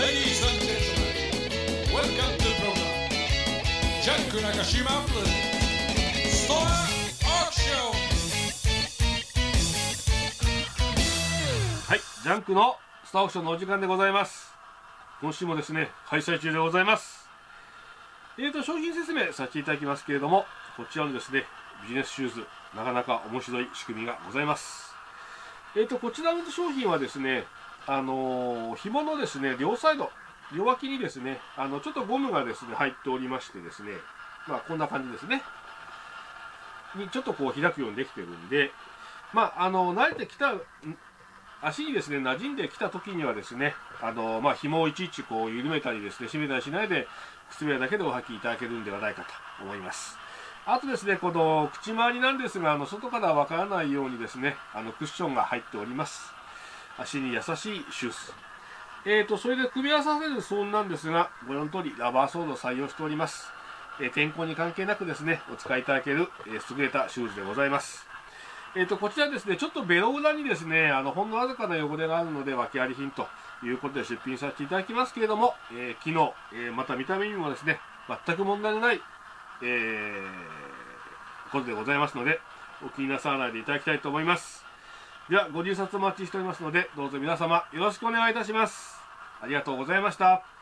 Ladies and gentlemen, welcome to the program. ジャンク中島プレゼンツストアオークション。 はい、ジャンクのスターオークションのお時間でございます。今週もですね、開催中でございます。商品説明させていただきますけれども、こちらのですね、ビジネスシューズ、なかなか面白い仕組みがございます。こちらの商品はですね、紐のですね、両サイド、両脇にですね、ちょっとゴムがですね、入っておりましてですね、まあ、こんな感じですね。にちょっとこう開くようにできてるんで、まあ、慣れてきた、足にですね、馴染んできた時にはですね、まあ、紐をいちいちこう緩めたりですね、締めたりしないで、靴べらだけでお履きいただけるんではないかと思います。あとですね、この口周りなんですが、外からわからないようにですね、クッションが入っております。足に優しいシューズ。それで組み合わさせるソールなんですが、ご覧の通りラバーソールを採用しております。天候に関係なくですね、お使いいただける、優れたシューズでございます。こちらですね、ちょっとベロ裏にですね、ほんのわずかな汚れがあるので、訳あり品ということで出品させていただきますけれども、機能、また見た目にもですね、全く問題のない、ことでございますので、お気になさらないでいただきたいと思います。では、ご入札お待ちしておりますので、どうぞ皆様よろしくお願いいたします。ありがとうございました。